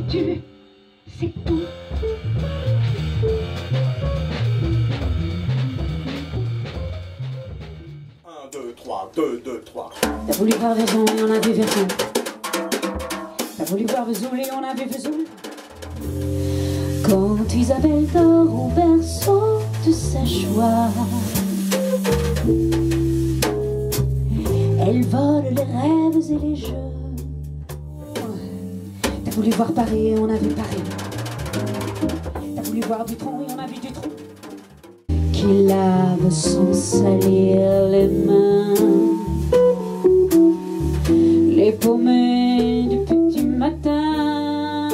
tu, c'est tout. Un, deux, trois, 2, 2, 3. T'as voulu voir Vesoul et on a vu Vesoul. T'as voulu voir Vesoul et on a vu Vesoul. Quand Isabelle dort au berceau de sa joie, elle vole les rêves et les jeux. T'as voulu voir Paris et on a vu Paris. T'as voulu voir Dutronc et on a vu Dutronc. Qui lave sans salir les mains, les paumées du petit matin.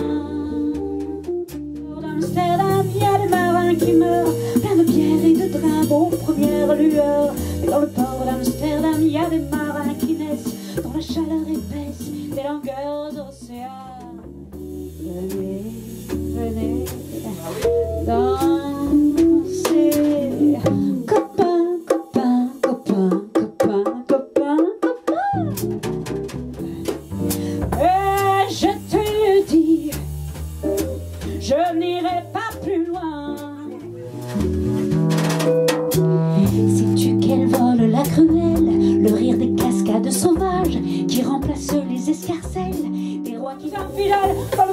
D'Amsterdam, il y a des marins qui meurent, plein de bière et de draps aux premières lueurs. Mais dans le port d'Amsterdam, il y a des marins qui naissent dans la chaleur épaisse des longueurs d'océan. Venez, venez, danser, copains, copains, copains, copains, copains, copains. Et je te le dis, je n'irai pas plus loin. Sais-tu qu'elle vole la cruelle, le rire des cascades sauvages qui remplacent les escarcelles, des rois qui s'enfilent dans le